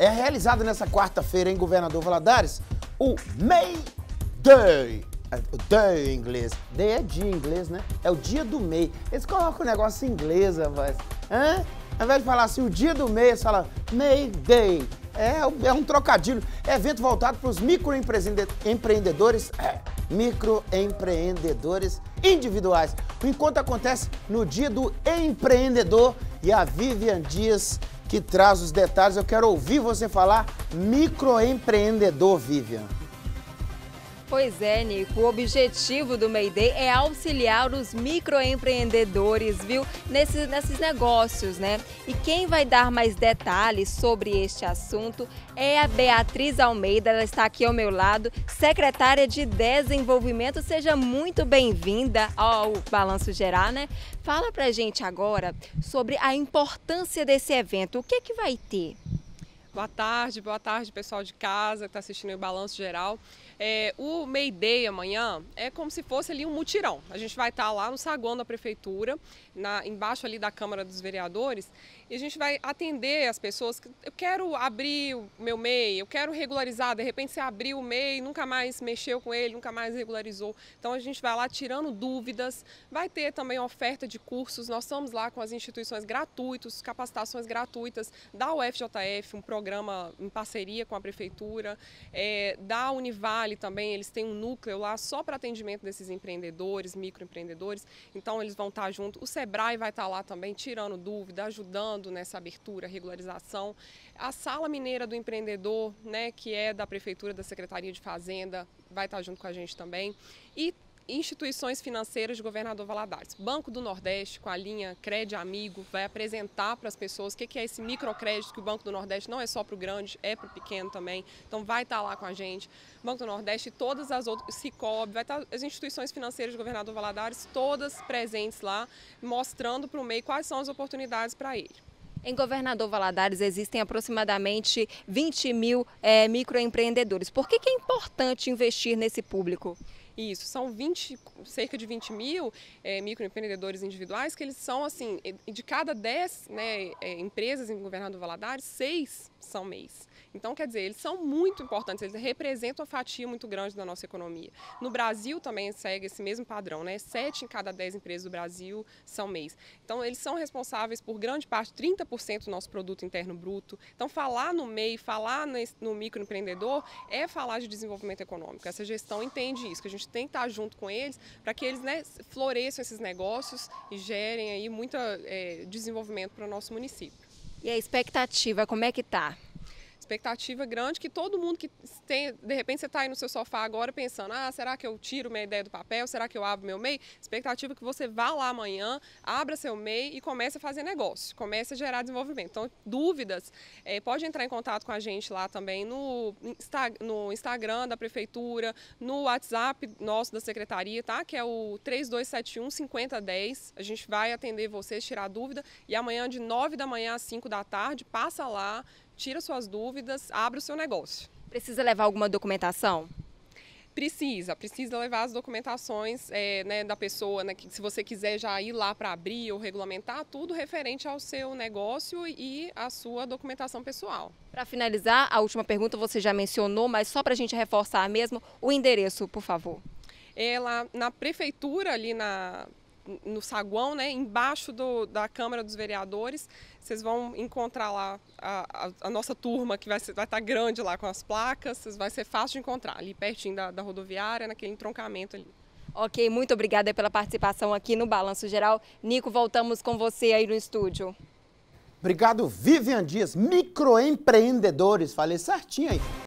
É realizado nessa quarta-feira em Governador Valadares o May Day. O Day em inglês. Day é dia em inglês, né? É o dia do MEI. Eles colocam o negócio em inglês, rapaz. Ao invés de falar assim, o dia do mês, eles falam May Day. É um trocadilho. É evento voltado para os microempreendedores individuais. O encontro acontece no Dia do Empreendedor e a Vivian Dias que traz os detalhes. Eu quero ouvir você falar microempreendedor, Vivian. Pois é, Nico, o objetivo do May Day é auxiliar os microempreendedores, viu, nesses negócios, né? E quem vai dar mais detalhes sobre este assunto é a Beatriz Almeida, ela está aqui ao meu lado, secretária de Desenvolvimento. Seja muito bem-vinda ao Balanço Geral, né? Fala pra gente agora sobre a importância desse evento, o que vai ter? Boa tarde, pessoal de casa que está assistindo o Balanço Geral. O May Day amanhã é como se fosse ali um mutirão. A gente vai estar lá no saguão da Prefeitura, embaixo ali da Câmara dos Vereadores, e a gente vai atender as pessoas que eu quero abrir o meu MEI, eu quero regularizar, de repente você abriu o MEI, nunca mais mexeu com ele, nunca mais regularizou. Então a gente vai lá tirando dúvidas, vai ter também oferta de cursos, nós estamos lá com as instituições gratuitas, capacitações gratuitas da UFJF, um programa em parceria com a Prefeitura, da Univale também, eles têm um núcleo lá só para atendimento desses empreendedores, microempreendedores, então eles vão estar junto. O Sebrae vai estar lá também tirando dúvida, ajudando nessa abertura, regularização. A Sala Mineira do Empreendedor, né, que é da Prefeitura, da Secretaria de Fazenda, vai estar junto com a gente também. E instituições financeiras de Governador Valadares. Banco do Nordeste, com a linha Crédito Amigo, vai apresentar para as pessoas o que é esse microcrédito, que o Banco do Nordeste não é só para o grande, é para o pequeno também. Então vai estar lá com a gente. Banco do Nordeste e todas as outras, Sicob, vai estar as instituições financeiras de Governador Valadares, todas presentes lá, mostrando para o MEI quais são as oportunidades para ele. Em Governador Valadares existem aproximadamente 20 mil microempreendedores. Por que é importante investir nesse público? Isso, são cerca de 20 mil microempreendedores individuais, que eles são assim, de cada 10 empresas em Governador Valadares, 6 são MEIs. Então, quer dizer, eles são muito importantes, eles representam uma fatia muito grande da nossa economia. No Brasil também segue esse mesmo padrão, né? 7 em cada 10 empresas do Brasil são MEIs. Então, eles são responsáveis por grande parte, 30% do nosso produto interno bruto. Então, falar no MEI, falar no microempreendedor é falar de desenvolvimento econômico. Essa gestão entende isso, que a gente tem que estar junto com eles para que eles, né, floresçam esses negócios e gerem aí muito desenvolvimento para o nosso município. E a expectativa, como é que está? Expectativa grande que todo mundo que tem, de repente você está aí no seu sofá agora pensando, será que eu tiro minha ideia do papel, será que eu abro meu MEI? Expectativa que você vá lá amanhã, abra seu MEI e comece a fazer negócio, comece a gerar desenvolvimento. Então, dúvidas, pode entrar em contato com a gente lá também no Instagram da Prefeitura, no WhatsApp nosso da Secretaria, tá? Que é o 3271-5010, a gente vai atender vocês, tirar dúvida, e amanhã de 9 da manhã às 5 da tarde, passa lá, tira suas dúvidas, abre o seu negócio. Precisa levar alguma documentação? Precisa levar as documentações né, da pessoa, né, que se você quiser já ir lá para abrir ou regulamentar, tudo referente ao seu negócio e à sua documentação pessoal. Para finalizar, a última pergunta você já mencionou, mas só para a gente reforçar mesmo, o endereço, por favor. É lá na Prefeitura, ali no saguão, né, embaixo da Câmara dos Vereadores, vocês vão encontrar lá a nossa turma, que vai estar grande lá com as placas, vai ser fácil de encontrar, ali pertinho da rodoviária, naquele entroncamento ali. Ok, muito obrigada pela participação aqui no Balanço Geral. Nico, voltamos com você aí no estúdio. Obrigado, Vivian Dias, microempreendedores, falei certinho aí.